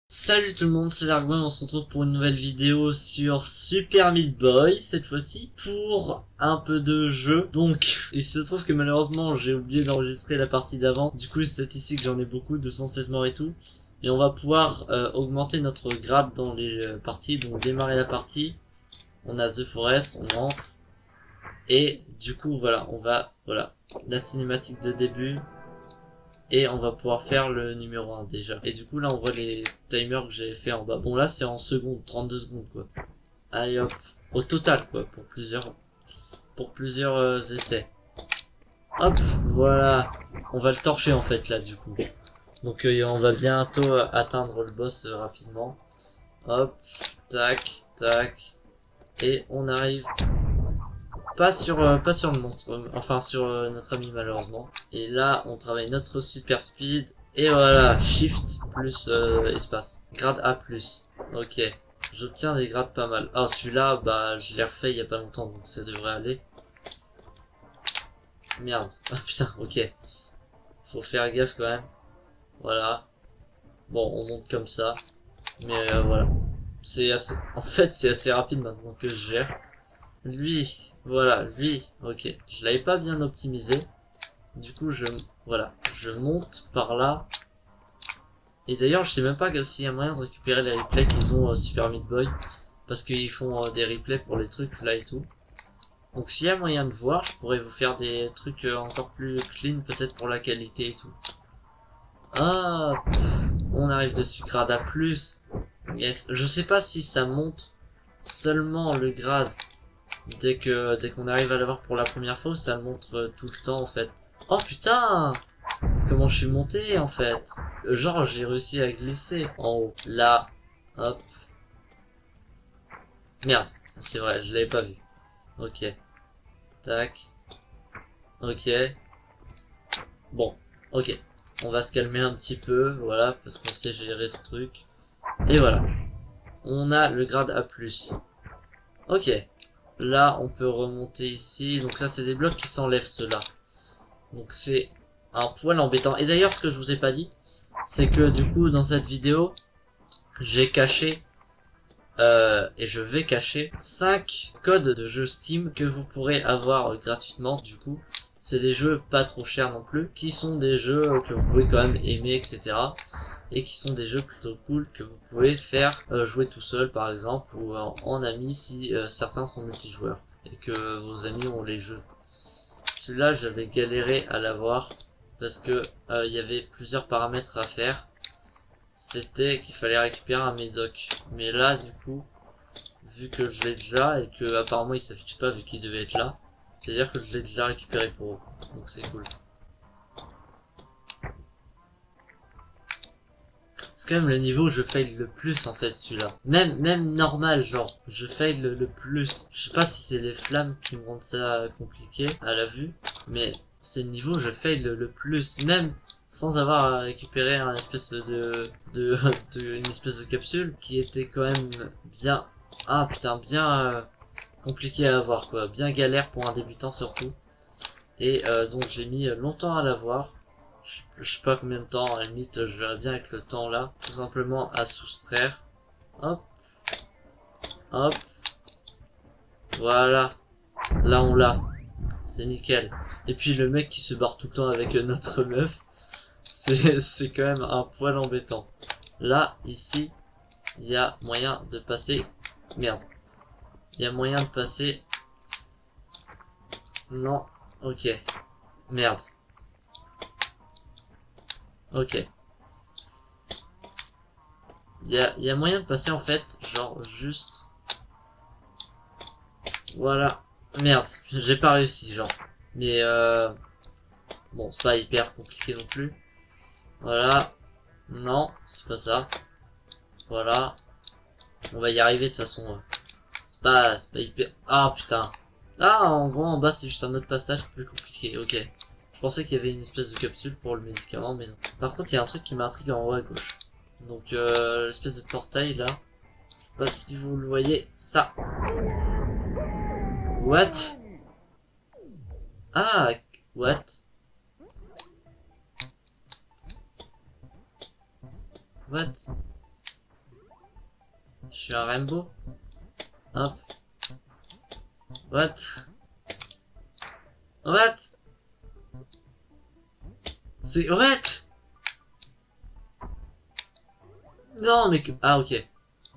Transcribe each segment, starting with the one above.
Salut tout le monde, c'est Largon et on se retrouve pour une nouvelle vidéo sur Super Meat Boy, cette fois-ci pour un peu de jeu. Donc, il se trouve que malheureusement j'ai oublié d'enregistrer la partie d'avant, du coup c'est ici que j'en ai beaucoup, 216 morts et tout. Et on va pouvoir augmenter notre grade dans les parties, donc démarrer la partie, on a The Forest, on entre. Et du coup voilà, voilà, la cinématique de début. Et on va pouvoir faire le numéro 1 déjà. Et du coup là on voit les timers que j'avais fait en bas. Bon là c'est en secondes, 32 secondes quoi. Allez hop, au total quoi, pour plusieurs essais. Hop, voilà. On va le torcher en fait là du coup. Donc on va bientôt atteindre le boss rapidement. Hop, tac, tac. Et on arrive pas sur le monstre, enfin sur notre ami malheureusement. Et là, on travaille notre super speed. Et voilà, shift plus espace. Grade A+. Ok. J'obtiens des grades pas mal. Ah, celui-là, bah, je l'ai refait il y a pas longtemps, donc ça devrait aller. Merde. Ah putain, ok. Faut faire gaffe quand même. Voilà. Bon, on monte comme ça. Mais voilà. C'est assez... En fait, c'est assez rapide maintenant que je gère. Lui, voilà, lui, ok. Je l'avais pas bien optimisé. Du coup, voilà, je monte par là. Et d'ailleurs, je sais même pas s'il y a moyen de récupérer les replays qu'ils ont Super Meat Boy. Parce qu'ils font des replays pour les trucs là et tout. Donc s'il y a moyen de voir, je pourrais vous faire des trucs encore plus clean, peut-être pour la qualité et tout. Ah, on arrive dessus, grade A+. Yes, je sais pas si ça monte seulement le grade dès qu'on arrive à l'avoir pour la première fois ou ça montre tout le temps en fait. Oh putain! Comment je suis monté en fait? Genre j'ai réussi à glisser en haut. Là, hop. Merde, c'est vrai, je l'avais pas vu. Ok. Tac. Ok. Bon, ok. On va se calmer un petit peu, voilà, parce qu'on sait gérer ce truc. Et voilà. On a le grade A+. Ok. Là, on peut remonter ici. Donc ça, c'est des blocs qui s'enlèvent, ceux-là. Donc c'est un poil embêtant. Et d'ailleurs, ce que je vous ai pas dit, c'est que du coup, dans cette vidéo, j'ai caché et je vais cacher 5 codes de jeux Steam que vous pourrez avoir gratuitement du coup. C'est des jeux pas trop chers non plus, qui sont des jeux que vous pouvez quand même aimer, etc. Et qui sont des jeux plutôt cool que vous pouvez faire jouer tout seul par exemple, ou en ami si certains sont multijoueurs, et que vos amis ont les jeux. Celui-là j'avais galéré à l'avoir, parce que il y avait plusieurs paramètres à faire. C'était qu'il fallait récupérer un médoc. Mais là, du coup, vu que je l'ai déjà et que apparemment il s'affiche pas vu qu'il devait être là, c'est-à-dire que je l'ai déjà récupéré pour eux. Donc c'est cool. C'est quand même le niveau où je fail le plus en fait celui-là. Même normal genre, je fail le plus. Je sais pas si c'est les flammes qui me rendent ça compliqué à la vue, mais c'est le niveau où je fail le plus. Même sans avoir à récupérer une espèce une espèce de capsule qui était quand même bien, ah putain, bien compliqué à avoir quoi, bien galère pour un débutant surtout. Et donc j'ai mis longtemps à l'avoir. Je sais pas combien de temps, à la limite je verrai bien avec le temps là, tout simplement à soustraire. Hop, hop, voilà, là on l'a, c'est nickel. Et puis le mec qui se barre tout le temps avec notre meuf, c'est quand même un poil embêtant. Là, ici, il y a moyen de passer, merde, il y a moyen de passer, non, ok, merde, ok. Il y a moyen de passer en fait, genre juste, voilà, merde, j'ai pas réussi genre, mais bon c'est pas hyper compliqué non plus, voilà, non, c'est pas ça, voilà, on va y arriver de toute façon, c'est pas hyper, ah putain, ah en gros en bas c'est juste un autre passage plus compliqué, ok, je pensais qu'il y avait une espèce de capsule pour le médicament mais non, par contre il y a un truc qui m'intrigue en haut à gauche, donc l'espèce de portail là, je sais pas si vous le voyez, ça, what? Ah, what? What? Je suis un Rainbow. Hop. What? What? C'est... What? Non, mais que... Ah, ok.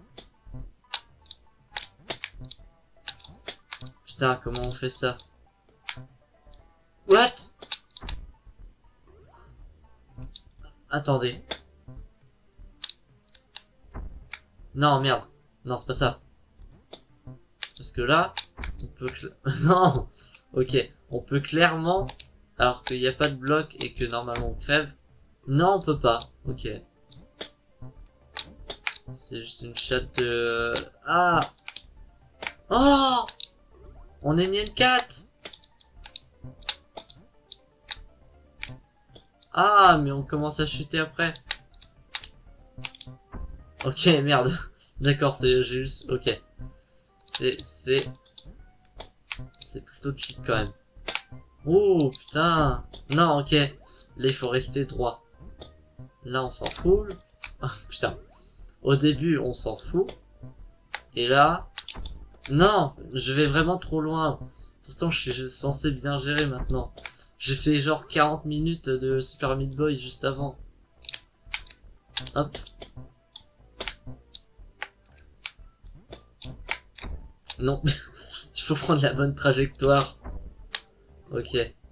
Putain, comment on fait ça? What? Attendez. Non, merde. Non, c'est pas ça. Parce que là, on peut... Non. Ok, on peut clairement... Alors qu'il n'y a pas de bloc et que normalement on crève. Non, on peut pas. Ok. C'est juste une chatte de... Ah. Oh. On est Nien 4. Ah, mais on commence à chuter après. Ok, merde. D'accord, j'ai juste... Ok. C'est plutôt cheat quand même. Oh, putain. Non, ok. Là, il faut rester droit. Là, on s'en fout. Ah, putain. Au début, on s'en fout. Et là... Non, je vais vraiment trop loin. Pourtant, je suis censé bien gérer maintenant. J'ai fait genre 40 minutes de Super Meat Boy juste avant. Hop. Non. Il faut prendre la bonne trajectoire. Ok.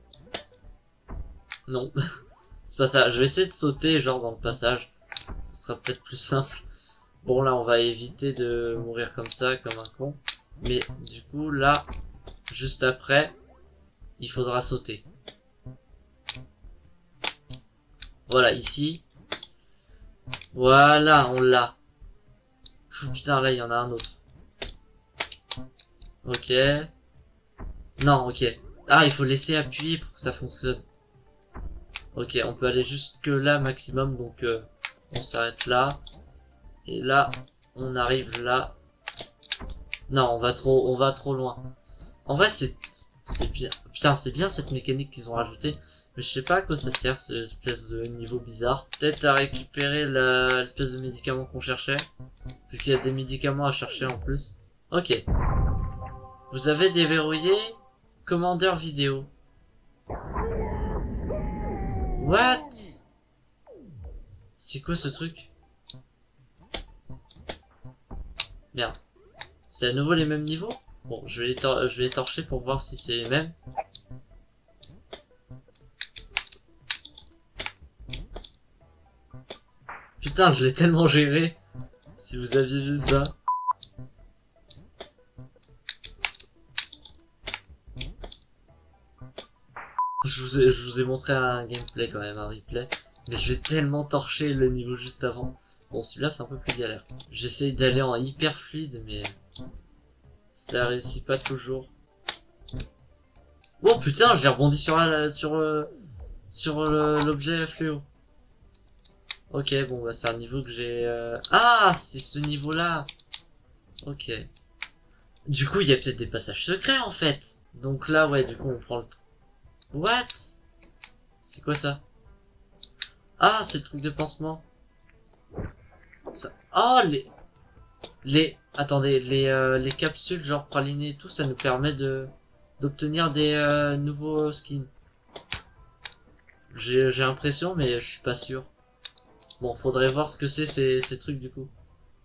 Non. C'est pas ça. Je vais essayer de sauter genre dans le passage. Ce sera peut-être plus simple. Bon là on va éviter de mourir comme ça, comme un con. Mais du coup là, juste après, il faudra sauter. Voilà, ici. Voilà, on l'a. Putain, là il y en a un autre. Ok. Non, ok. Ah, il faut laisser appuyer pour que ça fonctionne. Ok, on peut aller jusque là maximum, donc on s'arrête là. Et là, on arrive là. Non, on va trop loin. En vrai, c'est bien. Putain, c'est bien cette mécanique qu'ils ont rajoutée. Mais je sais pas à quoi ça sert, cette espèce de niveau bizarre. Peut-être à récupérer l'espèce de médicament qu'on cherchait. Vu qu'il y a des médicaments à chercher en plus. Ok. Vous avez déverrouillé commandeur vidéo. What? C'est quoi ce truc? Merde. C'est à nouveau les mêmes niveaux? Bon, je vais les torcher pour voir si c'est les mêmes. Putain, je l'ai tellement géré. Si vous aviez vu ça. Je vous ai montré un gameplay quand même, un replay. Mais j'ai tellement torché le niveau juste avant. Bon, celui-là c'est un peu plus galère. J'essaye d'aller en hyper fluide, mais ça réussit pas toujours. Oh putain, j'ai rebondi sur l'objet fléau. Ok, bon bah c'est un niveau que j'ai... Ah, c'est ce niveau-là. Ok. Du coup, il y a peut-être des passages secrets en fait. Donc là, ouais, du coup, on prend le... What? C'est quoi ça? Ah, c'est le truc de pansement. Ça... Oh, attendez, les capsules genre pralinées et tout, ça nous permet d'obtenir des nouveaux skins. J'ai l'impression, mais je suis pas sûr. Bon, faudrait voir ce que c'est ces trucs du coup.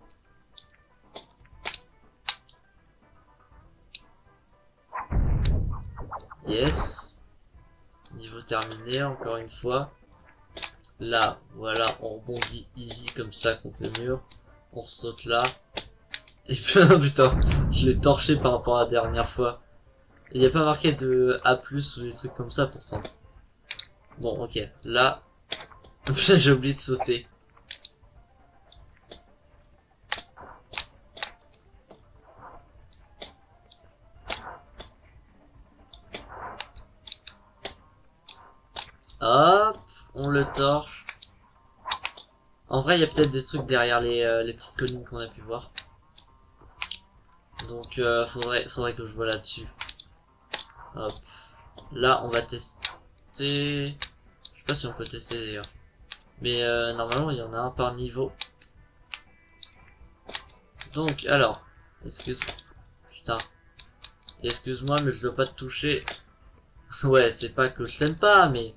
Yes. Niveau terminé, encore une fois. Là, voilà, on rebondit easy comme ça contre le mur. On saute là. Et puis, putain, je l'ai torché par rapport à la dernière fois. Il n'y a pas marqué de A+, ou des trucs comme ça pourtant. Bon, ok. Là, putain, j'ai oublié de sauter. Hop, on le torche. En vrai, il y a peut-être des trucs derrière les petites collines qu'on a pu voir. Donc, faudrait que je vois là-dessus. Hop. Là, on va tester... Je sais pas si on peut tester d'ailleurs. Mais normalement, il y en a un par niveau. Donc, alors, excuse... Putain. Excuse-moi, mais je dois pas te toucher. Ouais, c'est pas que je t'aime pas, mais...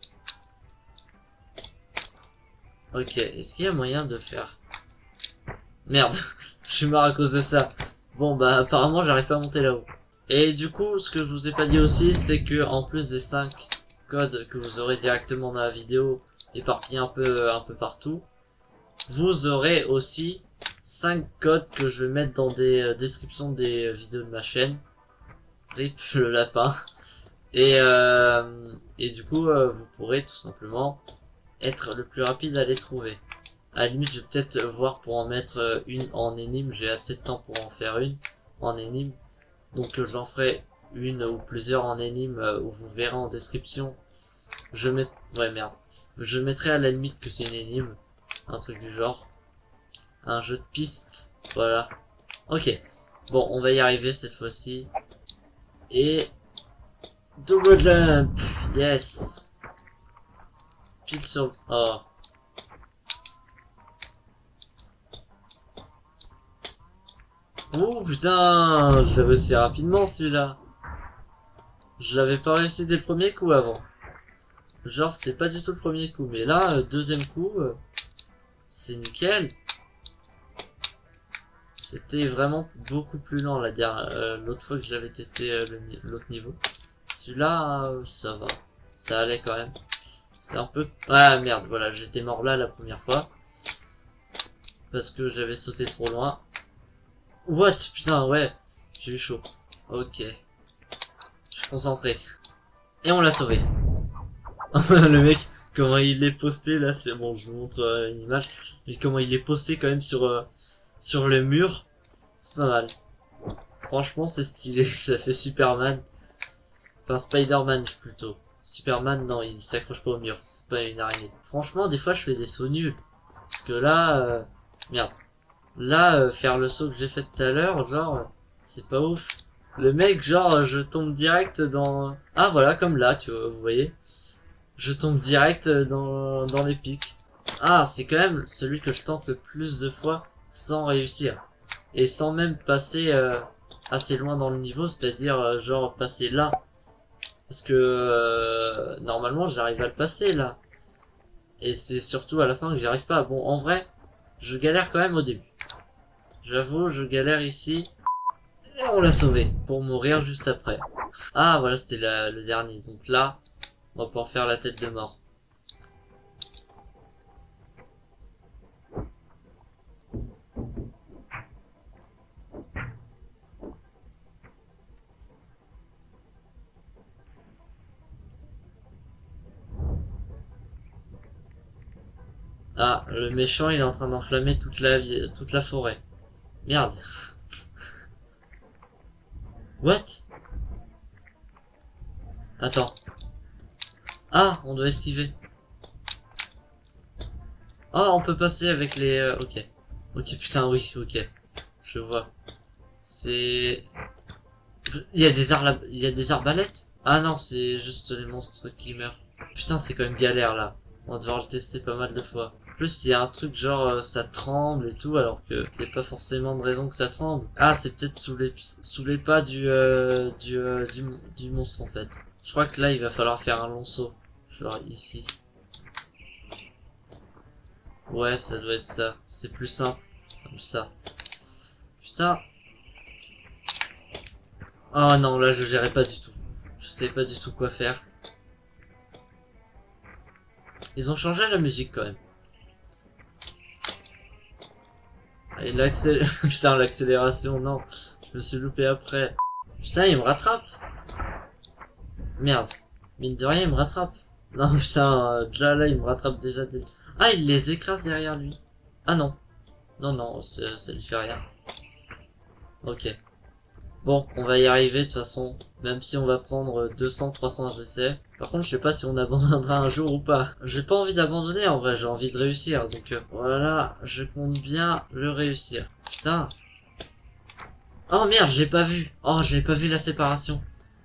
Ok, est-ce qu'il y a moyen de faire... Merde, je suis mort à cause de ça. Bon, bah, apparemment, j'arrive pas à monter là-haut. Et du coup, ce que je vous ai pas dit aussi, c'est que, en plus des 5 codes que vous aurez directement dans la vidéo, éparpillés un peu partout, vous aurez aussi 5 codes que je vais mettre dans des descriptions des vidéos de ma chaîne. Rip le lapin. Et du coup, vous pourrez tout simplement être le plus rapide à les trouver. À la limite, je vais peut-être voir pour en mettre une en énigme. J'ai assez de temps pour en faire une en énigme. Donc j'en ferai une ou plusieurs en énigme où vous verrez en description. Ouais, merde. Je mettrai à la limite que c'est une énigme. Un truc du genre. Un jeu de piste. Voilà. Ok. Bon, on va y arriver cette fois-ci. Et... double jump. Yes. Pile sur... Oh. Oh putain, je l'ai réussi rapidement celui-là. Je l'avais pas réussi dès le premier coup avant. Genre c'est pas du tout le premier coup, mais là, deuxième coup, c'est nickel. C'était vraiment beaucoup plus lent la dernière, l'autre fois que je l'avais testé l'autre niveau. Celui-là, ça va, ça allait quand même. C'est un peu... Ah merde, voilà, j'étais mort là la première fois. Parce que j'avais sauté trop loin. What? Putain, ouais. J'ai eu chaud. Ok. Je suis concentré. Et on l'a sauvé. Le mec, comment il est posté là, c'est bon, je vous montre une image. Mais comment il est posté quand même sur le mur. C'est pas mal. Franchement, c'est stylé. Ça fait Superman. Enfin, Spider-Man plutôt. Superman, non, il s'accroche pas au mur. C'est pas une araignée. Franchement, des fois, je fais des sauts nuls. Parce que là, merde. Là, faire le saut que j'ai fait tout à l'heure, genre, c'est pas ouf. Le mec, genre, je tombe direct dans... Ah, voilà, comme là, tu vois, vous voyez. Je tombe direct dans les pics. Ah, c'est quand même celui que je tente le plus de fois sans réussir. Et sans même passer assez loin dans le niveau, c'est-à-dire, genre, passer là. Parce que, normalement, j'arrive à le passer, là. Et c'est surtout à la fin que j'y arrive pas. Bon, en vrai, je galère quand même au début. J'avoue, je galère ici. Et on l'a sauvé. Pour mourir juste après. Ah, voilà, c'était le dernier. Donc là, on va pouvoir faire la tête de mort. Ah, le méchant, il est en train d'enflammer toute la forêt. Merde. What? Attends. Ah, on doit esquiver. Oh, on peut passer avec les... ok. Ok, putain, oui, ok. Je vois. C'est... Il y a des arbalètes? Ah non, c'est juste les monstres qui meurent. Putain, c'est quand même galère, là. On va devoir le tester pas mal de fois. En plus, il y a un truc genre, ça tremble et tout, alors que il n'y a pas forcément de raison que ça tremble. Ah, c'est peut-être sous les pas du monstre, en fait. Je crois que là, il va falloir faire un long saut. Genre ici. Ouais, ça doit être ça. C'est plus simple. Comme ça. Putain. Oh non, là, je gérais pas du tout. Je sais pas du tout quoi faire. Ils ont changé la musique quand même. Et putain, l'accélération, non. Je me suis loupé après. Putain, il me rattrape. Merde. Mine de rien, il me rattrape. Non, putain, déjà là, il me rattrape déjà. Ah, il les écrase derrière lui. Ah non. Non, non, ça lui fait rien. Ok. Bon, on va y arriver de toute façon. Même si on va prendre 200, 300 essais. Par contre, je sais pas si on abandonnera un jour ou pas. J'ai pas envie d'abandonner en vrai, j'ai envie de réussir. Donc voilà, je compte bien le réussir. Putain. Oh merde, j'ai pas vu. Oh, j'avais pas vu la séparation.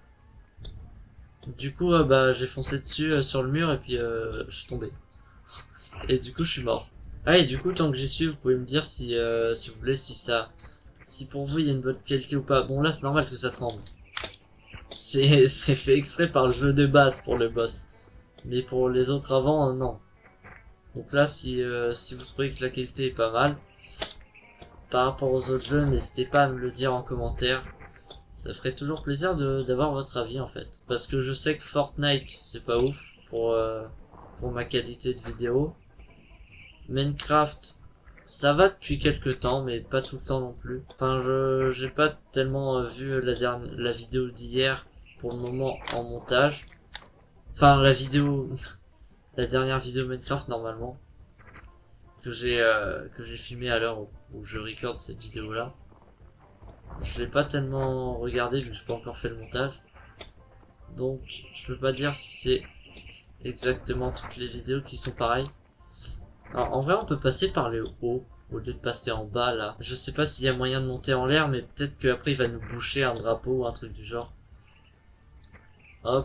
Du coup, bah j'ai foncé dessus sur le mur et puis je suis tombé. Et du coup, je suis mort. Ah et du coup tant que j'y suis, vous pouvez me dire si si vous voulez si pour vous il y a une bonne qualité ou pas. Bon là c'est normal que ça tremble. C'est fait exprès par le jeu de base pour le boss. Mais pour les autres avant, non. Donc là si vous trouvez que la qualité est pas mal, par rapport aux autres jeux, n'hésitez pas à me le dire en commentaire. Ça ferait toujours plaisir d'avoir votre avis en fait. Parce que je sais que Fortnite c'est pas ouf pour ma qualité de vidéo. Minecraft ça va depuis quelques temps mais pas tout le temps non plus. Enfin j'ai pas tellement vu la vidéo d'hier pour le moment en montage. Enfin la vidéo la dernière vidéo Minecraft normalement que j'ai filmé à l'heure où je record cette vidéo là. Je l'ai pas tellement regardé vu que j'ai pas encore fait le montage. Donc je peux pas dire si c'est exactement toutes les vidéos qui sont pareilles. Alors en vrai on peut passer par le haut au lieu de passer en bas là. Je sais pas s'il y a moyen de monter en l'air mais peut-être qu'après il va nous boucher un drapeau ou un truc du genre. Hop.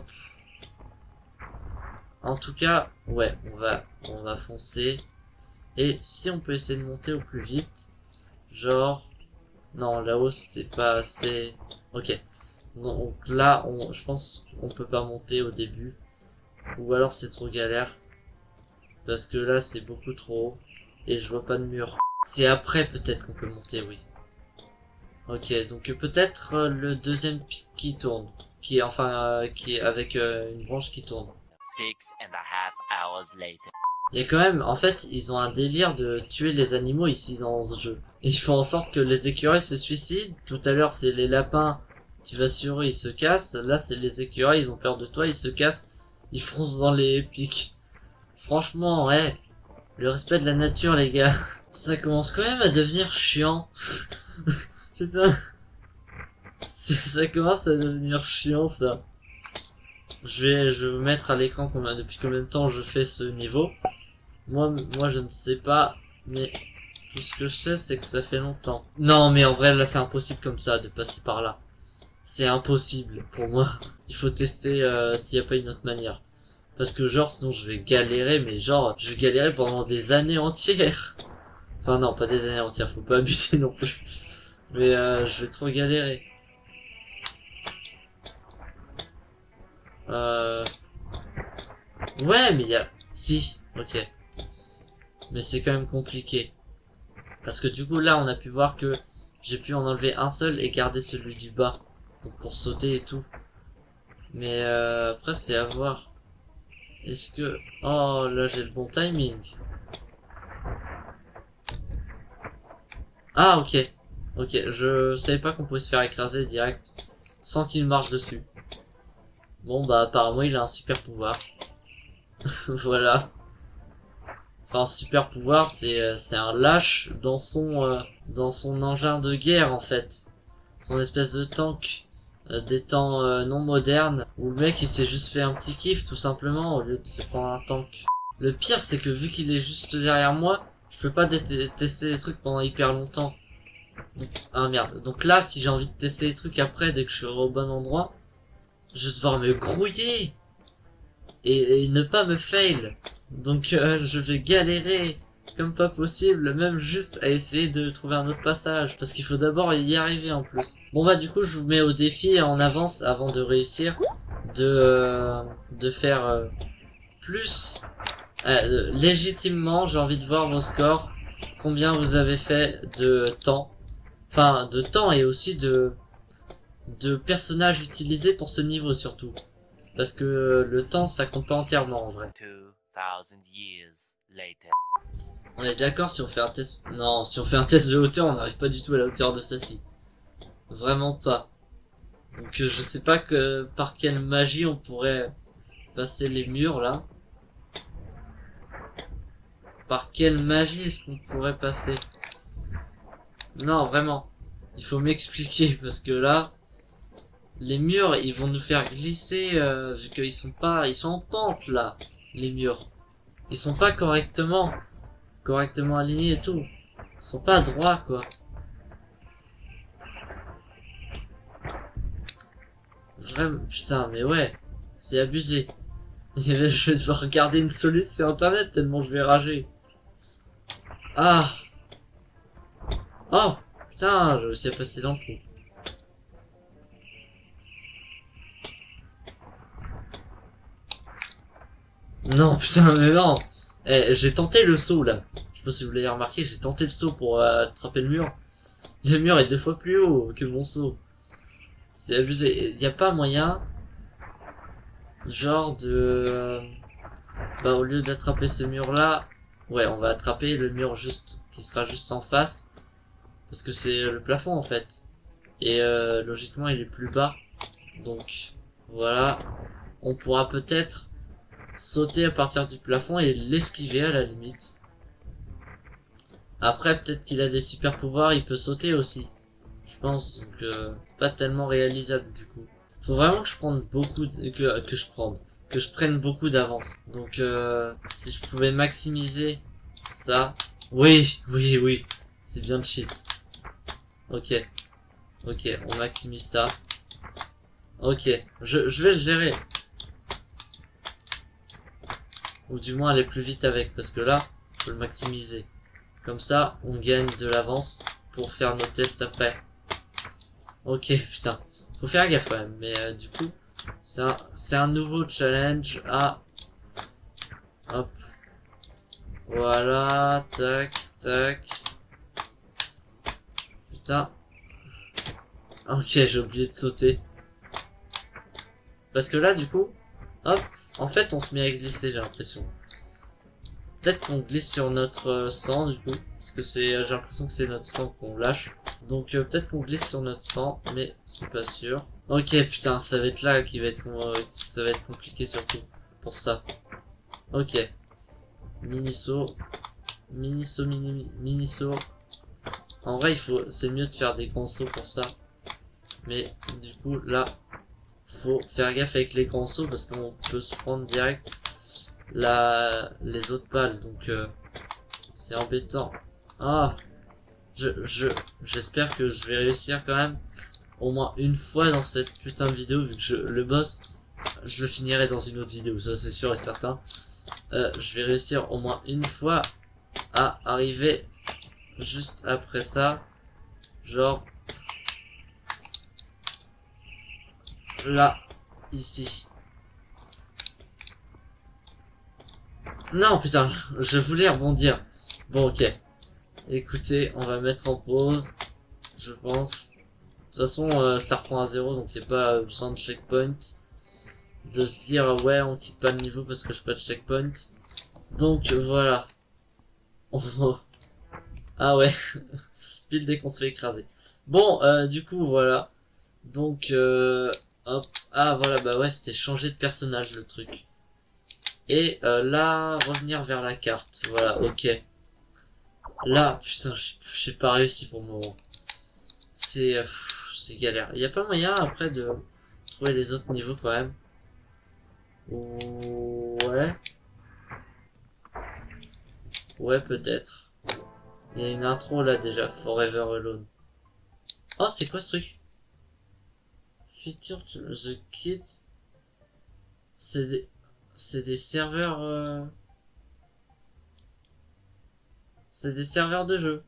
En tout cas, ouais, on va foncer. Et si on peut essayer de monter au plus vite, genre, non, là-haut c'est pas assez. Ok. Donc là, je pense qu'on peut pas monter au début, ou alors c'est trop galère, parce que là c'est beaucoup trop haut et je vois pas de mur. C'est après peut-être qu'on peut monter, oui. Ok, donc peut-être le deuxième pic qui tourne, qui est enfin qui est avec une branche qui tourne. 6.5 hours later. Il y a quand même, en fait, ils ont un délire de tuer les animaux ici dans ce jeu. Ils font en sorte que les écureuils se suicident. Tout à l'heure, c'est les lapins, tu vas sur eux, ils se cassent. Là, c'est les écureuils, ils ont peur de toi, ils se cassent, ils foncent dans les pics. Franchement, ouais, le respect de la nature, les gars. Ça commence quand même à devenir chiant. Putain, ça commence à devenir chiant, ça. Je vais vous mettre à l'écran depuis combien de temps je fais ce niveau. Moi, je ne sais pas, mais tout ce que je sais, c'est que ça fait longtemps. Non, mais en vrai, là, c'est impossible comme ça, de passer par là. C'est impossible, pour moi. Il faut tester s'il n'y a pas une autre manière. Parce que genre, sinon, je vais galérer, mais genre, je vais galérer pendant des années entières. Enfin, non, pas des années entières, faut pas abuser non plus. Mais je vais trop galérer. Ouais, mais il y a... Si, ok. Mais c'est quand même compliqué. Parce que du coup là on a pu voir que j'ai pu en enlever un seul et garder celui du bas. Donc pour sauter et tout. Mais après c'est à voir. Est-ce que... Oh là j'ai le bon timing. Ah ok. Ok, je savais pas qu'on pouvait se faire écraser direct sans qu'il marche dessus. Bon bah apparemment il a un super pouvoir. Voilà. Enfin, super pouvoir, c'est un lâche dans son engin de guerre en fait, son espèce de tank des temps non modernes où le mec il s'est juste fait un petit kiff tout simplement au lieu de se prendre un tank. Le pire c'est que vu qu'il est juste derrière moi, je peux pas tester les trucs pendant hyper longtemps. Donc, ah merde. Donc là, si j'ai envie de tester les trucs après dès que je serai au bon endroit, je vais devoir me grouiller et ne pas me fail. Donc je vais galérer comme pas possible, même juste à essayer de trouver un autre passage, parce qu'il faut d'abord y arriver en plus. Bon bah du coup je vous mets au défi en avance avant de réussir de faire plus légitimement. J'ai envie de voir vos scores, combien vous avez fait de temps, enfin de temps et aussi de personnages utilisés pour ce niveau surtout. Parce que le temps, ça compte pas entièrement en vrai. 2000 years later. On est d'accord si on fait un test... Non, si on fait un test de hauteur, on n'arrive pas du tout à la hauteur de celle-ci. Vraiment pas. Donc je sais pas par quelle magie on pourrait passer les murs là. Par quelle magie est-ce qu'on pourrait passer? Non, vraiment. Il faut m'expliquer parce que là... Les murs, ils vont nous faire glisser vu qu'ils sont pas... Ils sont en pente là, les murs. Ils sont pas correctement alignés et tout. Ils sont pas droits quoi. Vraiment, putain, mais ouais, c'est abusé. Je vais devoir regarder une solution sur internet tellement je vais rager. Ah. Oh putain, j'ai réussi à passer dans le trou. Non putain mais non. Eh, j'ai tenté le saut là. Je sais pas si vous l'avez remarqué, j'ai tenté le saut pour attraper le mur. Le mur est 2 fois plus haut que mon saut. C'est abusé. Il n'y a pas moyen, genre de... Bah au lieu d'attraper ce mur là, ouais on va attraper le mur juste qui sera juste en face. Parce que c'est le plafond en fait. Et logiquement il est plus bas. Donc voilà. On pourra peut-être sauter à partir du plafond et l'esquiver à la limite. Après peut-être qu'il a des super pouvoirs, il peut sauter aussi. Je pense que c'est pas tellement réalisable du coup. Faut vraiment que je prenne beaucoup que je prenne beaucoup d'avance. Donc si je pouvais maximiser ça. Oui, oui, oui. C'est bien de cheat. Ok. Ok, on maximise ça. Ok, je vais le gérer. Ou du moins aller plus vite avec, parce que là, faut le maximiser. Comme ça, on gagne de l'avance pour faire nos tests après. Ok, putain. Faut faire gaffe quand même, mais du coup, c'est un nouveau challenge à... Hop. Voilà, tac, tac. Putain. Ok, j'ai oublié de sauter. Parce que là, du coup, hop, en fait, on se met à glisser, j'ai l'impression. Peut-être qu'on glisse sur notre sang, du coup, parce que j'ai l'impression que c'est notre sang qu'on lâche. Donc peut-être qu'on glisse sur notre sang, mais c'est pas sûr. Ok, putain, ça va être là qui va être, ça va être compliqué surtout pour ça. Ok, mini-saut, mini-saut, mini-saut. En vrai, c'est mieux de faire des grands sauts pour ça. Mais du coup, là, faut faire gaffe avec les grands sauts parce qu'on peut se prendre direct les autres balles. Donc c'est embêtant. Ah, j'espère que je vais réussir quand même au moins une fois dans cette putain de vidéo, vu que le boss, je le finirai dans une autre vidéo, ça c'est sûr et certain. Je vais réussir au moins une fois à arriver juste après ça, genre là, ici. Non putain, je voulais rebondir. Bon ok, écoutez, on va mettre en pause, je pense. De toute façon, ça reprend à 0, donc il n'y a pas besoin de checkpoint. De se dire, ouais, on quitte pas le niveau parce que je pas de checkpoint. Donc voilà. Ah ouais, pile dès qu'on se fait écraser. Bon, du coup, voilà. Donc, hop. Ah voilà, bah ouais, c'était changer de personnage le truc. Et là, revenir vers la carte. Voilà, ok. Là, putain, j'ai pas réussi pour le moment. C'est galère. Il y a pas moyen après de trouver les autres niveaux quand même. Ouais. Ouais, peut-être. Il y a une intro là déjà, Forever Alone. Oh, c'est quoi ce truc? Feature to the kit. C'est des serveurs. C'est des serveurs de jeu.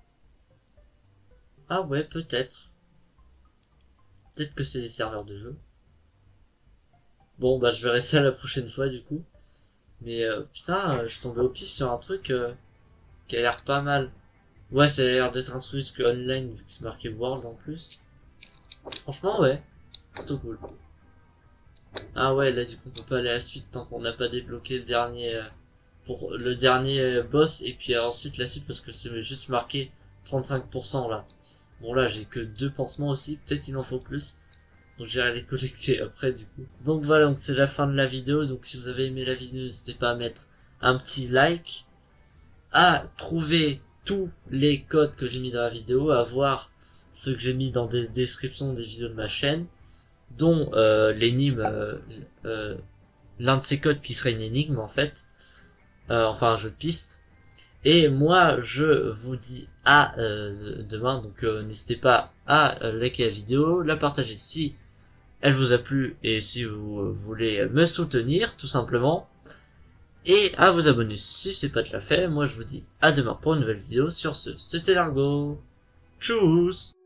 Ah ouais, peut-être. Peut-être que c'est des serveurs de jeu. Bon, bah je verrai ça la prochaine fois du coup. Mais putain, je suis tombé au pif sur un truc qui a l'air pas mal. Ouais, ça a l'air d'être un truc online vu que c'est marqué World en plus. Franchement, ouais. Plutôt cool. Ah ouais, là du coup on peut pas aller à la suite tant qu'on n'a pas débloqué le dernier pour le dernier boss et puis ensuite la suite parce que c'est juste marqué 35% là. Bon là j'ai que 2 pansements aussi, peut-être qu'il en faut plus. Donc j'irai les collecter après du coup. Donc voilà, donc c'est la fin de la vidéo. Donc si vous avez aimé la vidéo, n'hésitez pas à mettre un petit like, à trouver tous les codes que j'ai mis dans la vidéo, à voir ceux que j'ai mis dans des descriptions des vidéos de ma chaîne, dont l'énigme, l'un de ces codes qui serait une énigme en fait, enfin un jeu de piste. Et moi je vous dis à demain, donc n'hésitez pas à liker la vidéo, la partager si elle vous a plu et si vous voulez me soutenir tout simplement. et à vous abonner si c'est pas déjà fait. Moi je vous dis à demain pour une nouvelle vidéo. Sur ce, c'était Largo. Tchuss.